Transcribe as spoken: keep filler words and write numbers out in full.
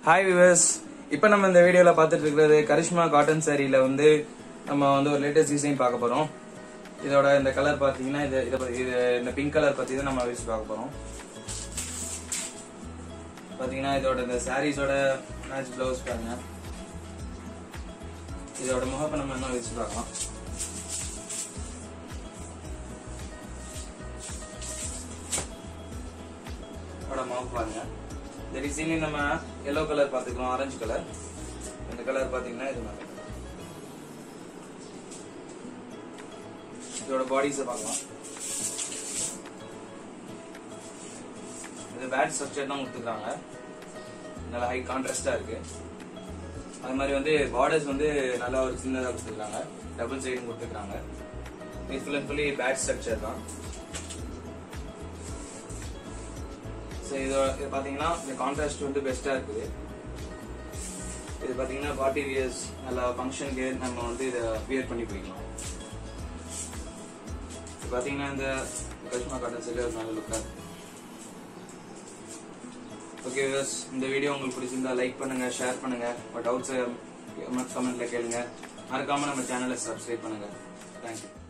Hi viewers, இப்போ நம்ம இந்த வீடியோல பார்த்துட்டு இருக்கிறது கரிஷ்மா காட்டன் சாரியில வந்து நம்ம வந்து ஒரு லேட்டஸ்ட் டிசைன் பார்க்க போறோம். இதோட இந்த கலர் பாத்தீங்கன்னா இது இது இந்த பிங்க் கலர் பத்தி தான் நம்ம வச்சு பார்க்க போறோம். பாத்தீங்கன்னா இதோட இந்த சாரீஸோட மேட்ச் ப்ளவுஸ் பாருங்க. இதோட முகப்பை நம்ம என்ன வச்சு பார்க்கலாம். இதோட முகம் பாருங்க. இந்த டிசைன்ல நம்ம yellow கலர் பாத்துக்கலாம், ஆரஞ்சு கலர். இந்த கலர் பாத்தீங்கன்னா இது மாதிரி. இதோட பாடிஸை பார்க்கலாம். இது பேட் ஸ்ட்ரக்சர் தான் கொடுத்துருக்காங்க. நல்லா ஹை கான்ட்ராஸ்டா இருக்கு. அது மாதிரி வந்து பார்டர்ஸ் வந்து நல்லா ஒரு சின்னதா கொடுத்துருக்காங்க. டபுள் சைடும் கொடுத்துருக்காங்க. இது full and fully pad structure தான். இது பாத்தீங்கன்னா இந்த கான்ட்ராஸ்ட் வந்து பெஸ்டா இருக்குது. இது பாத்தீங்கன்னா பார்ட்டி வியர்ஸ் நல்ல ஃபங்க்ஷனுக்கு நம்ம வந்து இதை வியர் பண்ணி போய்க்கலாம். இது பாத்தீங்கன்னா இந்த கரிஷ்மா காட்டன் சாரி ஒரு நல்ல லுக்கா இருக்கு. ஓகே வியூவர்ஸ், இந்த வீடியோ உங்களுக்கு பிடிச்சிருந்தா லைக் பண்ணுங்க, ஷேர் பண்ணுங்க, உங்க டவுட்ஸ் கமெண்ட்ல கேளுங்க. மறக்காம நம்ம சேனலை சப்ஸ்கிரைப் பண்ணுங்க. தேங்க்யூ.